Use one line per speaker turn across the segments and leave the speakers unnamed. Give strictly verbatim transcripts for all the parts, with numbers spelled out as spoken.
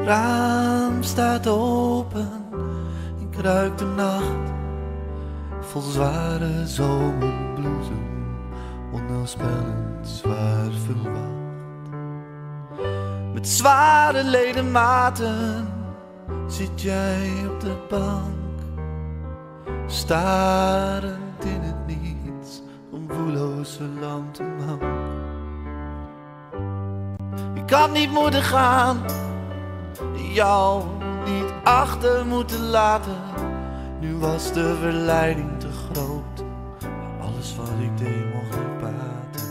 Raam staat open, ik ruik de nacht, vol zware zomerbloesem, onheilspellend zwaar verwacht. Met zware ledematen zit jij op de bank, starend in het niets, een voelloze lantemank. Ik had niet moeten gaan, jou niet achter moeten laten. Nu was de verleiding te groot, alles wat ik deed mocht niet baten.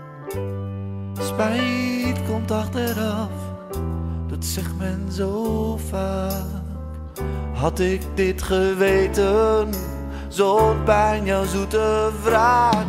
Spijt komt achteraf, dat zegt men zo vaak. Had ik dit geweten, zo'n pijn, jouw zoete wraak.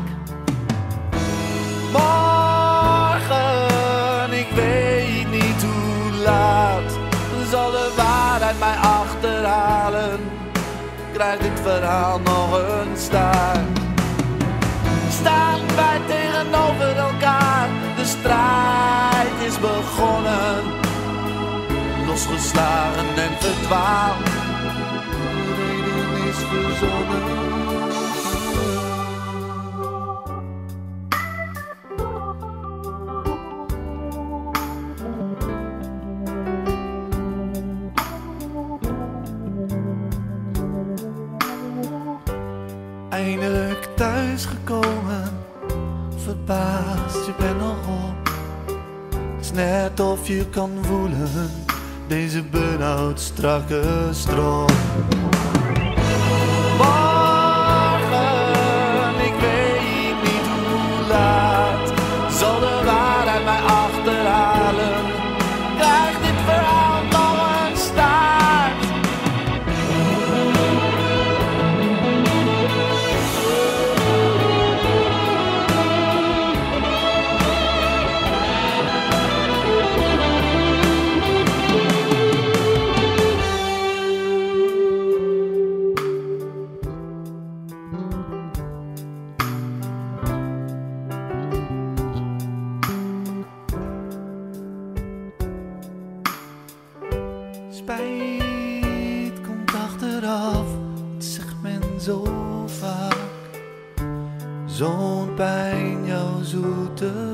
Morgen, ik weet niet hoe laat, zal de waarheid mij achterhalen. Krijgt dit verhaal nog een staart? Staan wij tegenover elkaar, de strijd is begonnen. Losgeslagen en verdwaald, de reden is verzonnen. Eindelijk thuisgekomen, verbaasd, je bent nog op. Het is net of je kan voelen, deze burn-out strakke strop. Morgen, ik weet niet hoe laat, zal de waarheid mij achterhalen. Krijgt dit verhaal nog een staart? Spijt komt achteraf, dat zegt men zo vaak. Zo'n pijn, jouw zoete